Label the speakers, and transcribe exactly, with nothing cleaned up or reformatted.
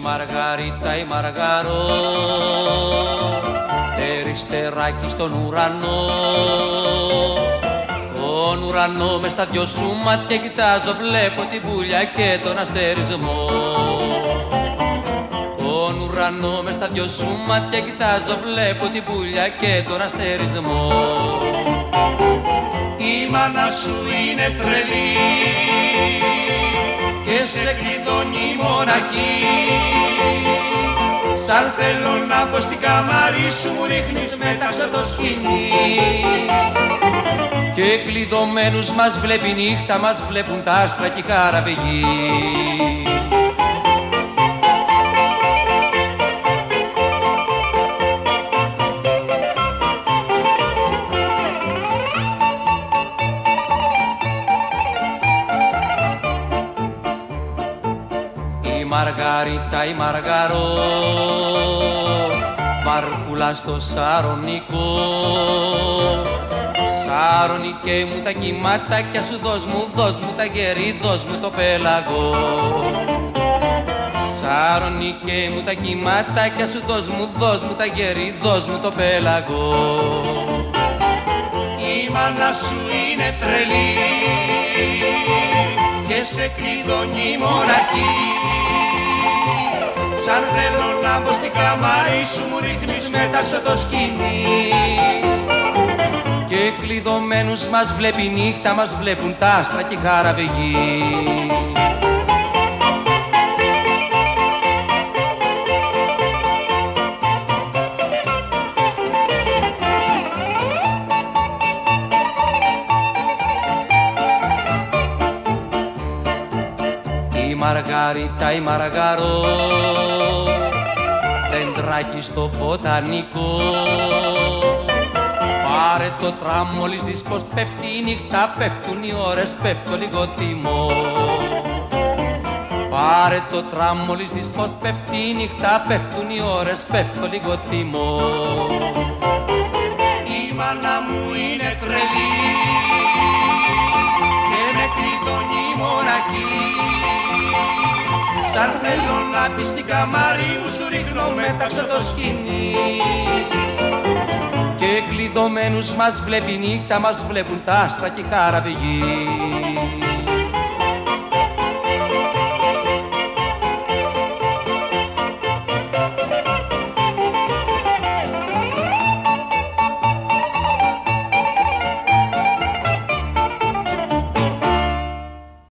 Speaker 1: Μαργαρίτα η Μαργαρό, περιστεράκι στον ουρανό. Τον ουρανό μες στα δυο σου μάτια κοιτάζω, βλέπω την πουλιά και τον αστερισμό. Τον ουρανό μες στα δυο σου μάτια κοιτάζω, βλέπω την πουλιά και τον αστερισμό.
Speaker 2: Η μάνα σου είναι τρελή και σε κλειδώνει μοναχή. Σαν θέλω να μπω στην καμάρι σου, μου ρίχνεις μέταξε το σκηνή.
Speaker 1: Και κλειδωμένους μας βλέπει νύχτα, μας βλέπουν τα άστρα κι η χαραβηγή. Η Μαργαρίτα η Μαργαρό, Μαρκούλα στο Σαρονικό. Σαρονικέ μου τα κυματάκια σου, δώσ' μου, δώσ' μου τα γέρι, δώσ' μου το πέλαγο. Σαρονικέ μου τα κυματάκια σου, δώσ' μου, δώσ' μου τα γέρι, δώσ' μου το πέλαγο.
Speaker 2: Η μάνα σου είναι τρελή και σε κλειδώνει μοναχή. Σαν θέλω να μπω στην καμάρι σου, μου ρίχνεις μέταξε το σκηνή.
Speaker 1: Και κλειδωμένους μας βλέπει νύχτα, μας βλέπουν τα άστρα κι η χαραβηγή. Η Μαργαρίτα η Μαργαρό, δέντρακι στο βοτανικό. Πάρε το τραμ μόλις δεις πως πέφτει η νύχτα, πέφτουν οι ώρες, πέφτω λίγο θυμό. Πάρε το τραμ μόλις δεις πως πέφτει η νύχτα, πέφτουν οι ώρες, πέφτω λίγο θυμό.
Speaker 2: Η μάνα μου είναι τρελή και με κλειδώνει μοναχή. Σαν θέλω να μπει στην καμάρι μου, σου ρίχνω μέταξε το σκηνή.
Speaker 1: Και κλειδωμένους μας βλέπει νύχτα, μας βλέπουν τα άστρα κι η χαραβηγή.